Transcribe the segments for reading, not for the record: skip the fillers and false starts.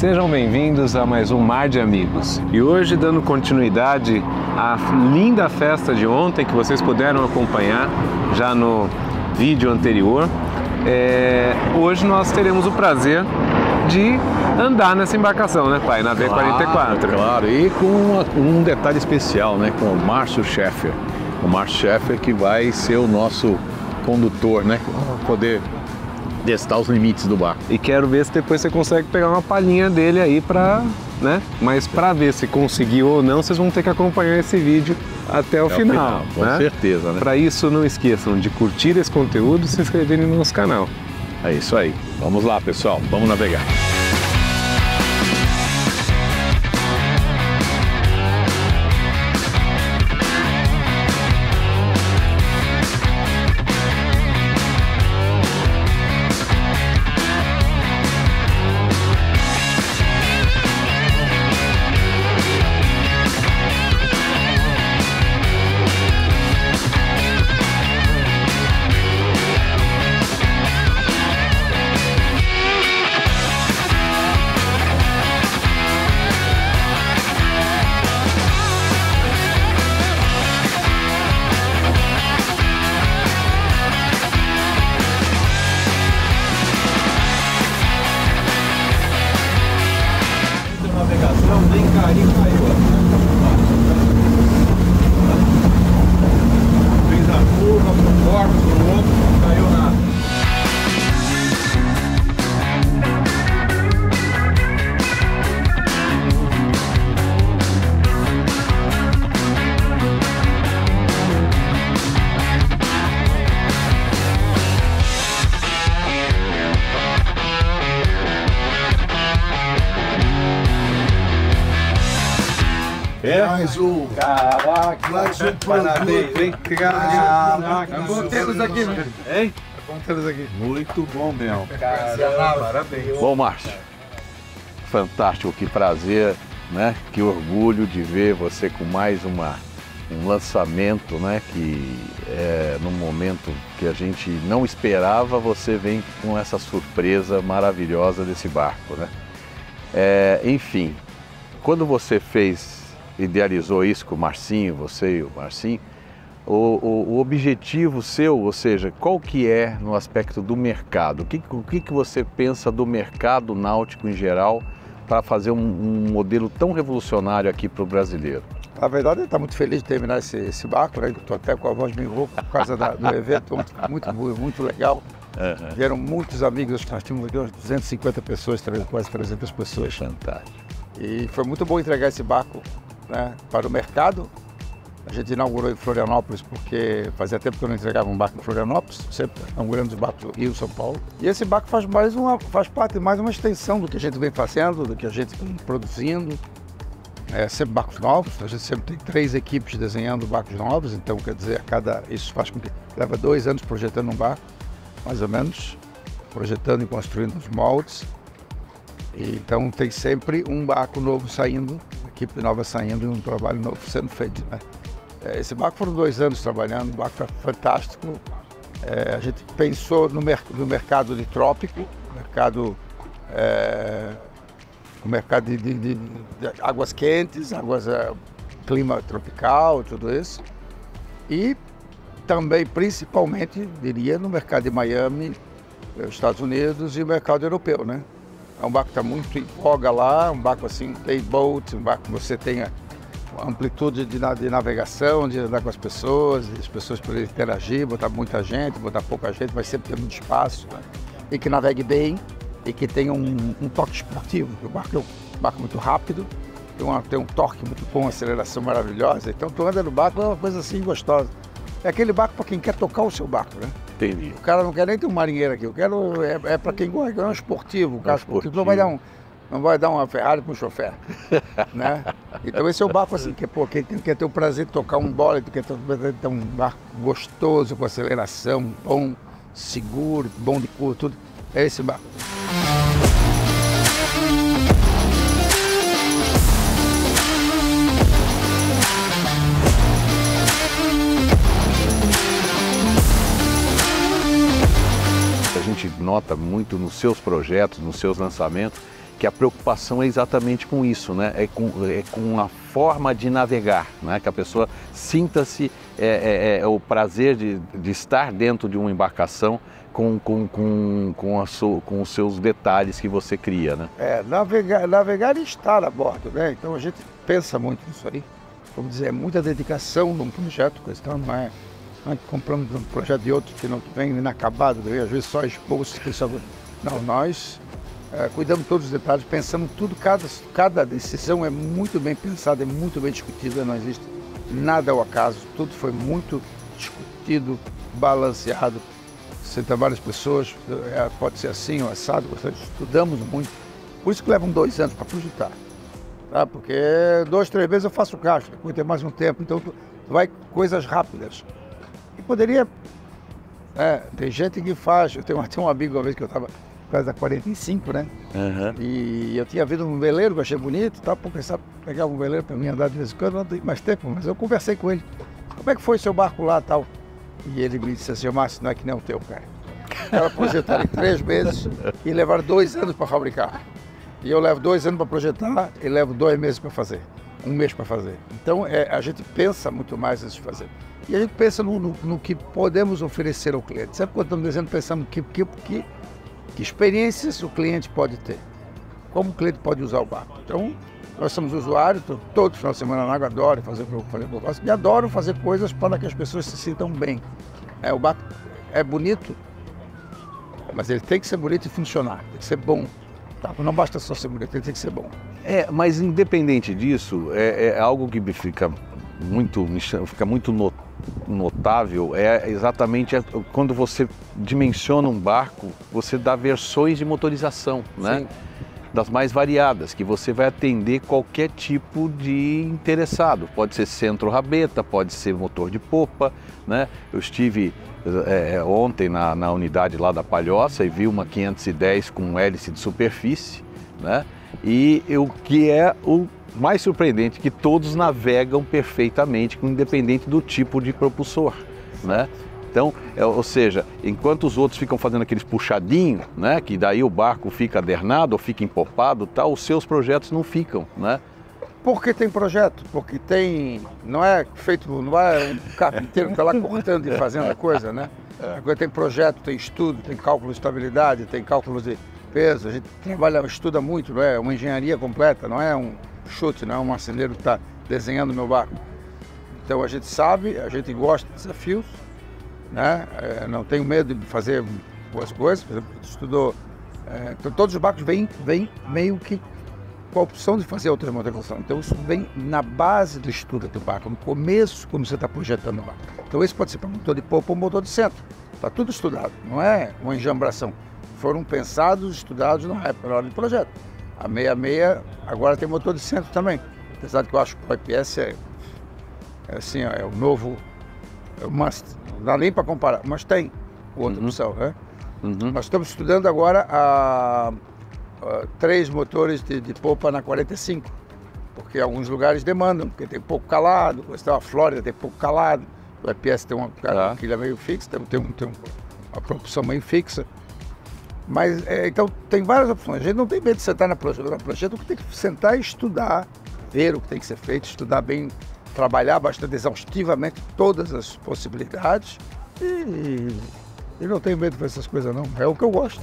Sejam bem-vindos a mais um Mar de Amigos. E hoje, dando continuidade à linda festa de ontem, que vocês puderam acompanhar já no vídeo anterior, hoje nós teremos o prazer de andar nessa embarcação, né, pai? Na V44. Claro, e com um detalhe especial, né, com o Márcio Scheffer. O Márcio Scheffer que vai ser o nosso condutor, né, para poder testar os limites do barco. E quero ver se depois você consegue pegar uma palhinha dele aí pra, né? Mas para ver se conseguiu ou não, vocês vão ter que acompanhar esse vídeo até o final. Com certeza, né? Para isso, não esqueçam de curtir esse conteúdo e se inscreverem no nosso canal. É isso aí. Vamos lá, pessoal. Vamos navegar. Bem carinho, caiu. Fez a curva pro corpo, pro outro, não caiu nada. Mais um. Caraca, mais um parabéns, hein? Caraca, Vamos tê-los aqui, né? Hein? Vamos tê-los aqui. Muito bom mesmo. Caramba, parabéns. Bom, Márcio, fantástico, que prazer, né? Que orgulho de ver você com mais um lançamento, né? Que é num momento que a gente não esperava, você vem com essa surpresa maravilhosa desse barco, né? Enfim, quando você idealizou isso com o Marcinho, você e o Marcinho, o objetivo seu, ou seja, qual que é no aspecto do mercado? O que você pensa do mercado náutico em geral para fazer um modelo tão revolucionário aqui para o brasileiro? Na verdade, ele está muito feliz de terminar esse barco, né? Estou até com a voz meio rouca por causa do evento, muito legal. Uhum. Vieram muitos amigos, nós tínhamos aqui umas 250 pessoas, quase 300 pessoas. Fantástico. E foi muito bom entregar esse barco, né, para o mercado. A gente inaugurou em Florianópolis porque fazia tempo que eu não entregava um barco em Florianópolis, sempre inaugurando os barcos do Rio e São Paulo. E esse barco faz parte de mais uma extensão do que a gente vem fazendo, do que a gente vem produzindo. Sempre barcos novos, a gente sempre tem 3 equipes desenhando barcos novos, então quer dizer, isso faz com que leva 2 anos projetando um barco, mais ou menos, projetando e construindo os moldes. E então tem sempre um barco novo saindo, uma equipe nova saindo e um trabalho novo sendo feito, né? Esse barco foram 2 anos trabalhando, o barco foi fantástico. A gente pensou no mercado de trópico, o mercado de águas quentes, clima tropical, tudo isso. E também, principalmente, diria, no mercado de Miami, Estados Unidos e o mercado europeu, né? É um barco que está muito em voga lá, um barco assim, day boat, um barco que você tenha amplitude de navegação, de andar com as pessoas poderem interagir, botar muita gente, botar pouca gente, mas sempre ter muito espaço, né? E que navegue bem e que tenha um toque esportivo. O barco é um barco muito rápido, tem um torque muito bom, uma aceleração maravilhosa. Então tu anda no barco, é uma coisa assim gostosa. É aquele barco para quem quer tocar o seu barco, né? Entendi. O cara não quer nem ter um marinheiro aqui, é para quem gosta, é um esportivo, um carro esportivo. Não vai dar uma Ferrari para um chofer, né? Então esse é o barco assim, que quem quer ter o prazer de tocar um bole, quer ter um barco gostoso, com aceleração, bom, seguro, bom de cor, tudo, é esse barco. A gente nota muito nos seus projetos, nos seus lançamentos, que a preocupação é exatamente com isso, né? É com a forma de navegar, né? Que a pessoa sinta-se o prazer de estar dentro de uma embarcação com os seus detalhes que você cria, né? Navegar e estar a bordo, né? Então a gente pensa muito nisso aí. Vamos dizer, é muita dedicação num projeto, questão não é compramos um projeto de outro que não vem inacabado, às vezes só expulso. Não, nós cuidamos de todos os detalhes, pensamos tudo, cada decisão é muito bem pensada, é muito bem discutida, não existe nada ao acaso, tudo foi muito discutido, balanceado. Senta várias pessoas, pode ser assim ou assado, estudamos muito, por isso que levam 2 anos para projetar, tá? Porque 2, 3 vezes eu faço o gasto, depois tem mais um tempo, então vai coisas rápidas. E poderia, tem gente que faz, eu tenho um amigo uma vez que eu estava quase da 45, né? Uhum. E eu tinha visto um veleiro que eu achei bonito, tá? Porque sabe, pegar um veleiro para mim andar de vez em quando, não tem mais tempo, mas eu conversei com ele. Como é que foi seu barco lá tal? E ele me disse assim, Márcio, não é que nem o teu, cara. Era projetar em 3 meses e levar 2 anos para fabricar. E eu levo 2 anos para projetar e levo 2 meses para fazer. 1 mês para fazer. Então a gente pensa muito mais antes de fazer. E a gente pensa no que podemos oferecer ao cliente. Sempre quando estamos desenhando, pensamos que experiências o cliente pode ter. Como o cliente pode usar o barco. Então, nós somos usuários, todo final de semana na água, adoro fazer o que eu falei por você. E adoro fazer coisas para que as pessoas se sintam bem. O barco é bonito, mas ele tem que ser bonito e funcionar, tem que ser bom. Tá? Não basta só ser bonito, ele tem que ser bom. Mas independente disso, é algo que fica muito notável, exatamente quando você dimensiona um barco, você dá versões de motorização, né? Sim. Das mais variadas, que você vai atender qualquer tipo de interessado. Pode ser centro-rabeta, pode ser motor de popa, né? Eu estive ontem na unidade lá da Palhoça e vi uma 510 com hélice de superfície, né? E o que é o mais surpreendente, que todos navegam perfeitamente, independente do tipo de propulsor, né? Então, ou seja, enquanto os outros ficam fazendo aqueles puxadinhos, né, que daí o barco fica adernado ou fica empopado, tal, os seus projetos não ficam, né? Por que tem projeto? Porque não é um carpinteiro que está lá cortando e fazendo a coisa, né? Agora tem projeto, tem estudo, tem cálculo de estabilidade, tem cálculo de peso, a gente estuda muito, não é uma engenharia completa, não é um chute, não é um marceneiro que está desenhando o meu barco. Então a gente sabe, a gente gosta de desafios, né? Não tenho medo de fazer boas coisas, por exemplo, estudou, então todos os barcos vêm meio que com a opção de fazer outra motorização. Então isso vem na base do estudo do barco, no começo, quando você está projetando o barco. Então esse pode ser para motor de popa ou motor de centro, está tudo estudado, não é uma enjambração. Foram pensados, estudados na hora do projeto. A 66 agora tem motor de centro também, apesar de que eu acho que o IPS é o novo, é o must. Não dá nem para comparar, mas tem outra opção, né? Nós estamos estudando agora 3 motores de popa na 45, porque alguns lugares demandam, porque tem pouco calado, a Flórida tem pouco calado, o IPS tem uma quilha meio fixa, tem uma propulsão meio fixa. Mas, então, tem várias opções. A gente não tem medo de sentar na prancheta, o que tem que sentar e estudar, ver o que tem que ser feito, estudar bem, trabalhar bastante exaustivamente todas as possibilidades e não tenho medo de fazer essas coisas, não. É o que eu gosto.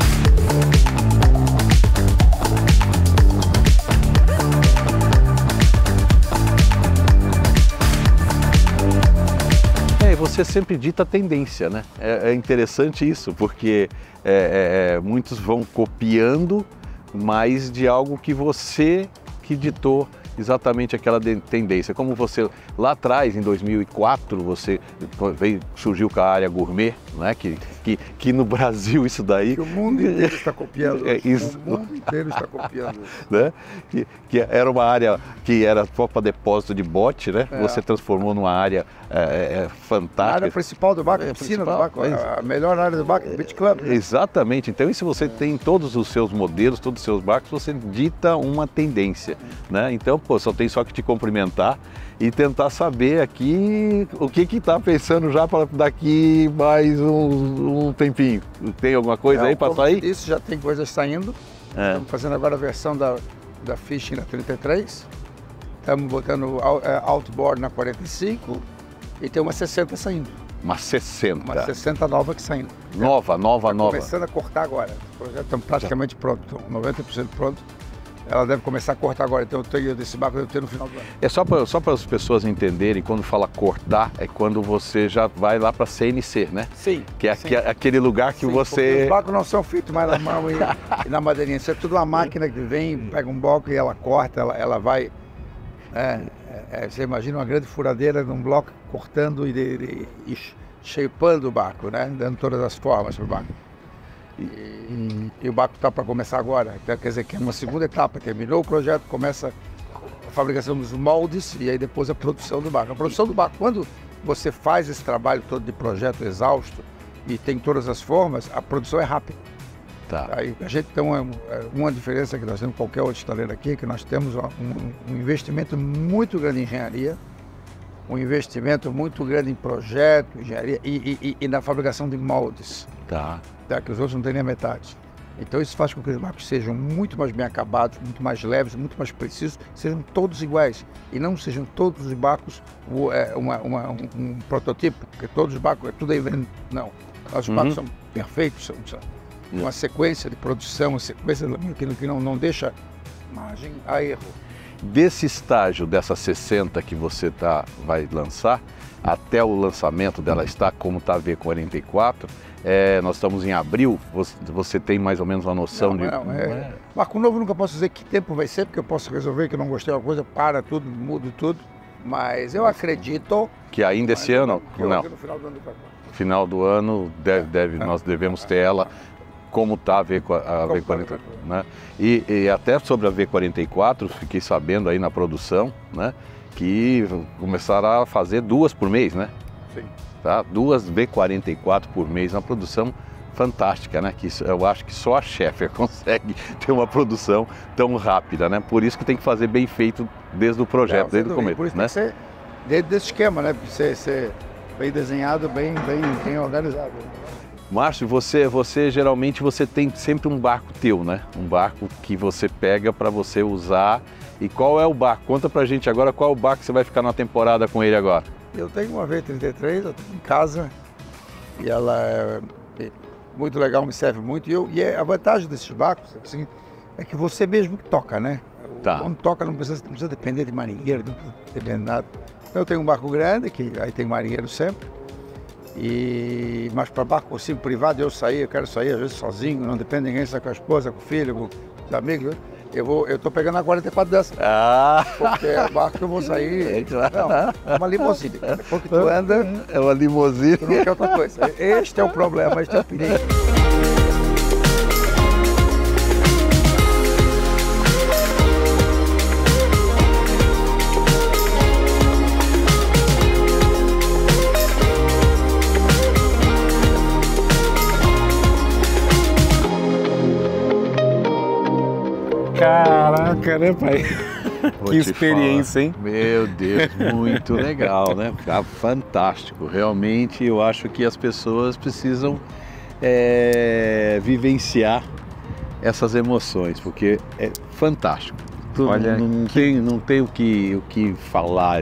Você sempre dita a tendência, né? É interessante isso, porque muitos vão copiando, mas de algo que você que ditou exatamente aquela tendência. Como você, lá atrás, em 2004, surgiu com a área gourmet, né? Que no Brasil isso daí... Que o mundo inteiro está copiando. O mundo inteiro está copiando. Né? Que era uma área que era só para depósito de bote, né? Você transformou numa área fantástica. A área principal do barco, a piscina do barco, a melhor área do barco, Beach Club. Né? Exatamente. Então, e se você tem todos os seus modelos, todos os seus barcos, você dita uma tendência, né? Então, só tem que te cumprimentar e tentar saber aqui o que está pensando já para daqui mais um tempinho. Tem alguma coisa aí para sair? Isso, já tem coisas saindo. Estamos fazendo agora a versão da Fishing na 33. Estamos botando outboard na 45 e tem uma 60 saindo. Uma 60? Uma 60 nova que saindo. Nova. Começando a cortar agora. O projeto está praticamente pronto, então 90% pronto. Ela deve começar a cortar agora, então eu tenho desse barco eu tenho no final do ano. É só para as pessoas entenderem, quando fala cortar, é quando você já vai lá para CNC, né? Sim. Que é aquele lugar que você... Os barcos não são feitos mais na mão e na madeirinha. Isso é tudo uma máquina que vem, pega um bloco e ela corta, ela vai... você imagina uma grande furadeira num bloco cortando e shapeando o barco, né? Dando todas as formas para o barco. E o barco está para começar agora. Então, quer dizer que é uma segunda etapa. Terminou o projeto, começa a fabricação dos moldes e aí depois a produção do barco. A produção do barco, quando você faz esse trabalho todo de projeto exausto e tem todas as formas, a produção é rápida. Tá. Aí a gente tem uma diferença que nós temos qualquer outro estaleiro aqui, que nós temos um investimento muito grande em engenharia, um investimento muito grande em projeto, engenharia e na fabricação de moldes. Tá. Que os outros não têm nem a metade. Então isso faz com que os barcos sejam muito mais bem acabados, muito mais leves, muito mais precisos, sejam todos iguais. E não sejam todos os barcos um prototipo, porque todos os barcos, tudo aí vem. Não. Os barcos são perfeitos, são uma sequência de produção, uma sequência que não deixa margem a erro. Desse estágio, dessa 60 que você vai lançar, até o lançamento dela está como está a V44, nós estamos em abril, você tem mais ou menos uma noção de... Barco novo nunca posso dizer que tempo vai ser, porque eu posso resolver que eu não gostei de uma coisa, para tudo, mudo tudo, mas eu acredito... Que ainda esse ano? Não. No final do ano Final do ano nós devemos ter ela como está a V44, né? E até sobre a V44, fiquei sabendo aí na produção, né, que começará a fazer 2 por mês, né? Sim. Tá? 2 V44 por mês, uma produção fantástica, né? Que eu acho que só a Schaeffer consegue ter uma produção tão rápida, né? Por isso que tem que fazer bem feito desde o projeto, desde o começo, por isso né? Tem que ser dentro desse esquema, né? Ser bem desenhado, bem organizado. Márcio, você geralmente tem sempre um barco teu, né? Um barco que você pega para você usar. E qual é o barco? Conta pra gente agora qual é o barco que você vai ficar na temporada com ele agora. Eu tenho uma V33, eu tenho em casa e ela é muito legal, me serve muito. E a vantagem desses barcos assim, é que você mesmo que toca, né? Tá. Quando toca não precisa depender de marinheiro, não precisa depender de nada. Então eu tenho um barco grande, que aí tem marinheiro sempre. Mas para barco assim, privado, eu quero sair às vezes sozinho, não depende de ninguém, sai com a esposa, com o filho, com os amigos. Eu tô pegando a 44 dessa. Porque é o barco que eu vou sair. Não, é uma limusine. Depois que tu anda. É uma limusine. Tu não quer outra coisa. Este é o problema, este é o perigo. Caraca, né, pai? Que experiência, hein? Meu Deus, muito legal, né? Fantástico. Realmente, eu acho que as pessoas precisam vivenciar essas emoções, porque é fantástico. Olha, não tem o que falar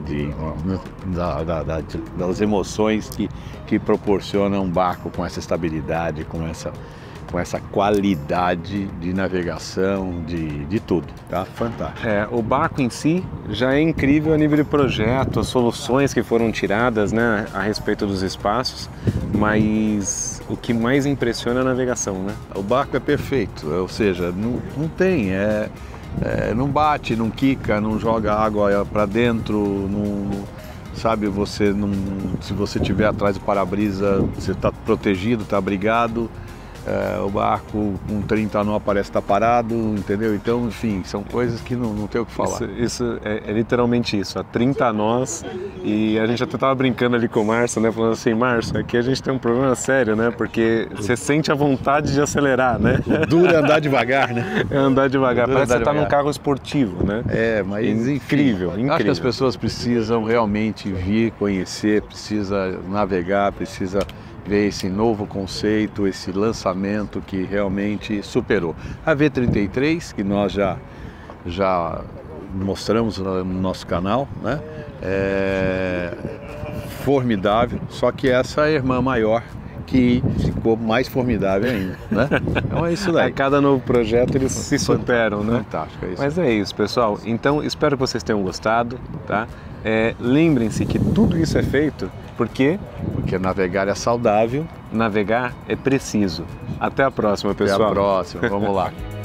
das emoções que proporciona um barco com essa estabilidade, com essa qualidade de navegação, de tudo, tá? Fantástico. O barco em si já é incrível a nível de projeto, as soluções que foram tiradas, né, a respeito dos espaços, mas o que mais impressiona é a navegação, né? O barco é perfeito, ou seja, não tem, não bate, não quica, não joga água para dentro, sabe, se você estiver atrás do para-brisa, você está protegido, está abrigado. O barco com 30 nós parece estar parado, entendeu? Então, enfim, são coisas que não tem o que falar. Isso é literalmente isso, há 30 nós, e a gente até estava brincando ali com o Márcio, né? Falando assim, Márcio, aqui a gente tem um problema sério, né? Porque você sente a vontade de acelerar, né? O duro é andar devagar, né? É andar devagar, parece que você está num carro esportivo, né? Mas incrível. Acho que as pessoas precisam realmente vir conhecer, precisa navegar, precisa ver esse novo conceito, esse lançamento que realmente superou. A V33, que nós já mostramos no nosso canal, né? É formidável, só que essa é a irmã maior que ficou mais formidável ainda, né? Então é isso daí. A cada novo projeto eles se superam, né? Fantástico, é isso. Mas é isso, pessoal. Então, espero que vocês tenham gostado, tá? Lembrem-se que tudo isso é feito porque navegar é saudável. Navegar é preciso. Até a próxima, pessoal. Até a próxima, vamos lá.